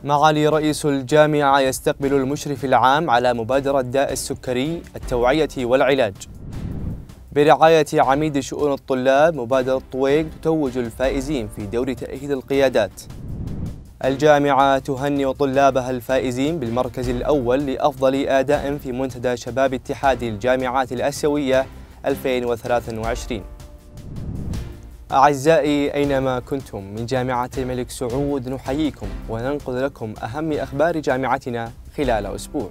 معالي رئيس الجامعة يستقبل المشرف العام على مبادرة داء السكري التوعية والعلاج. برعاية عميد شؤون الطلاب مبادرة طويق تتوج الفائزين في دور تأهيل القيادات. الجامعة تهنئ طلابها الفائزين بالمركز الأول لأفضل أداء في منتدى شباب اتحاد الجامعات الآسيوية 2023. أعزائي أينما كنتم من جامعة الملك سعود نحييكم وننقل لكم أهم أخبار جامعتنا خلال أسبوع.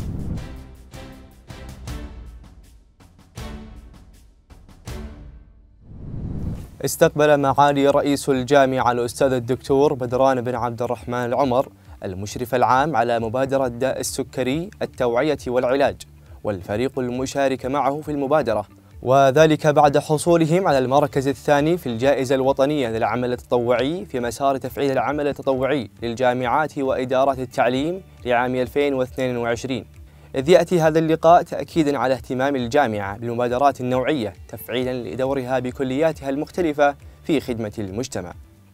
استقبل معالي رئيس الجامعة الأستاذ الدكتور بدران بن عبد الرحمن العمر المشرف العام على مبادرة داء السكري التوعية والعلاج والفريق المشارك معه في المبادرة، وذلك بعد حصولهم على المركز الثاني في الجائزة الوطنية للعمل التطوعي في مسار تفعيل العمل التطوعي للجامعات وإدارات التعليم لعام 2022. إذ يأتي هذا اللقاء تأكيداً على اهتمام الجامعة بالمبادرات النوعية تفعيلاً لدورها بكلياتها المختلفة في خدمة المجتمع.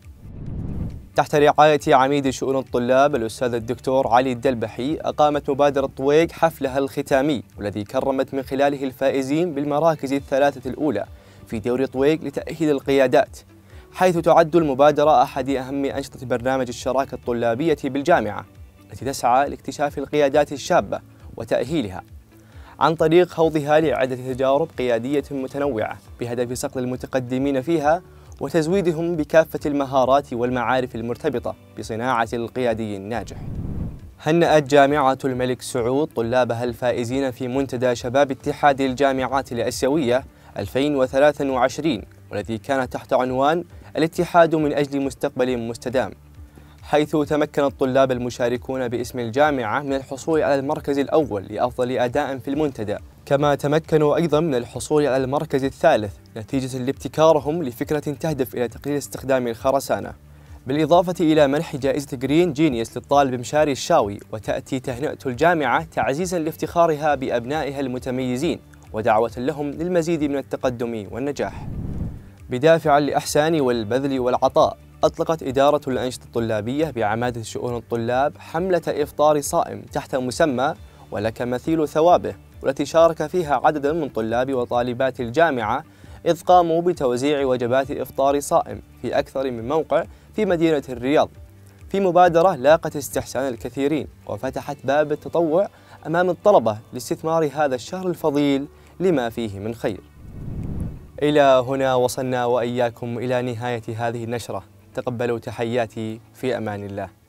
تحت رعاية عميد شؤون الطلاب الأستاذ الدكتور علي الدلبحي أقامت مبادرة طويق حفلها الختامي، والذي كرمت من خلاله الفائزين بالمراكز الثلاثة الأولى في دور طويق لتأهيل القيادات، حيث تعد المبادرة أحد أهم أنشطة برنامج الشراكة الطلابية بالجامعة التي تسعى لاكتشاف القيادات الشابة وتأهيلها عن طريق خوضها لعدة تجارب قيادية متنوعة بهدف صقل المتقدمين فيها وتزويدهم بكافة المهارات والمعارف المرتبطة بصناعة القيادي الناجح. هنأت جامعة الملك سعود طلابها الفائزين في منتدى شباب اتحاد الجامعات الآسيوية 2023، والذي كان تحت عنوان الاتحاد من أجل مستقبل مستدام، حيث تمكن الطلاب المشاركون باسم الجامعة من الحصول على المركز الأول لأفضل أداء في المنتدى، كما تمكنوا أيضا من الحصول على المركز الثالث نتيجة لابتكارهم لفكرة تهدف إلى تقليل استخدام الخرسانة، بالإضافة إلى منح جائزة جرين جينيوس للطالب مشاري الشاوي. وتأتي تهنئة الجامعة تعزيزا لافتخارها بأبنائها المتميزين ودعوة لهم للمزيد من التقدم والنجاح. بدافع الإحسان والبذل والعطاء، أطلقت إدارة الأنشطة الطلابية بعمادة شؤون الطلاب حملة إفطار صائم تحت مسمى ولك مثيل ثوابه، والتي شارك فيها عدد من طلاب وطالبات الجامعة، إذ قاموا بتوزيع وجبات إفطار صائم في أكثر من موقع في مدينة الرياض، في مبادرة لاقت استحسان الكثيرين وفتحت باب التطوع أمام الطلبة لاستثمار هذا الشهر الفضيل لما فيه من خير. إلى هنا وصلنا وإياكم إلى نهاية هذه النشرة، تقبلوا تحياتي في أمان الله.